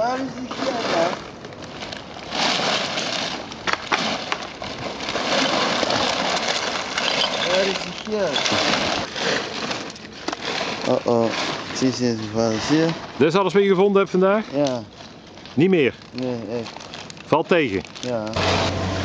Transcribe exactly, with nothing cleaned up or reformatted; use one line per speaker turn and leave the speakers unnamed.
Waar is die Fiat dan? Waar is die Fiat? Oh oh, zie je eens gevallen, zie je?
Dit is alles wat je gevonden hebt vandaag?
Ja.
Niet meer?
Nee, echt.
Valt tegen?
Ja.